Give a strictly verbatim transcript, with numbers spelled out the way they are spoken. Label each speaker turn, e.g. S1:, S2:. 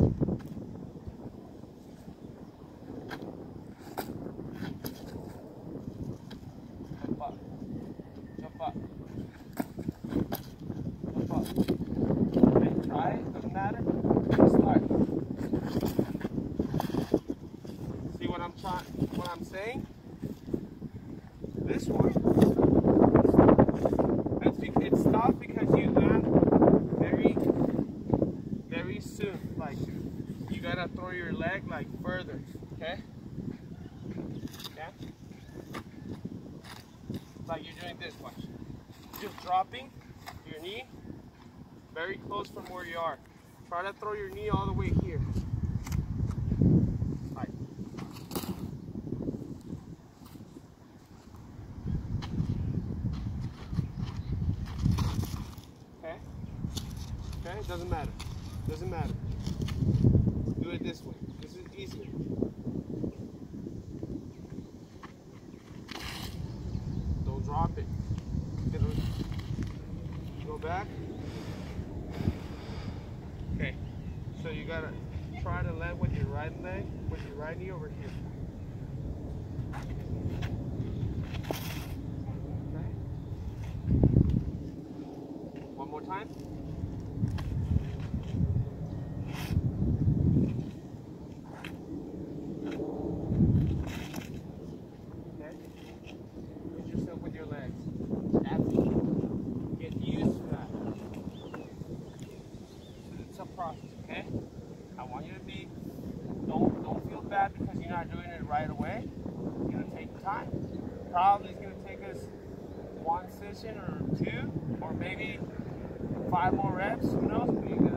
S1: Jump up. Jump up. Jump up. Okay, try it. Doesn't matter. Start. See what I'm trying? What I'm saying? This one. It's, it stops because you land very, very soon. Like you gotta throw your leg like further. Okay. Okay. Like you're doing this much. Just dropping your knee very close from where you are. Try to throw your knee all the way here. Right. Okay? Okay? Doesn't matter. Doesn't matter. Do it this way. This is easier. Don't drop it. Go back. Okay, so you gotta try to land with your right leg, with your right knee over here. Okay. One more time. Okay. Hit yourself with your legs. That's it. Get used to that. It's a process, okay? I want you to be, don't don't feel bad because you're not doing it right away. It's gonna take time. Probably it's gonna take us one session or two, or maybe five more reps, who knows?